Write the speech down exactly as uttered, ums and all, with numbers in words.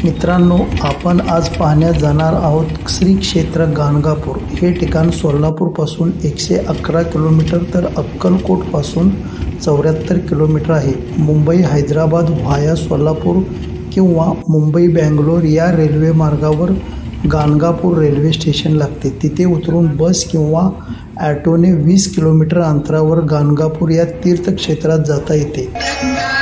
मित्रांनो, आपण आज पाहण्यात जाणार आहोत श्री क्षेत्र गाणगापूर। हे ठिकाण सोलापूरपासून एकशे अकरा किलोमीटर तर अक्कलकोटपासून चौऱ्याहत्तर किलोमीटर आहे। मुंबई हैदराबाद व्हाया सोलापूर किंवा मुंबई बेंगलोर या रेल्वे मार्गावर गाणगापूर रेल्वे स्टेशन लागते। तिथे उतरून बस किंवा ॲटोने वीस किलोमीटर अंतरावर गाणगापूर या तीर्थक्षेत्रात जाता येते।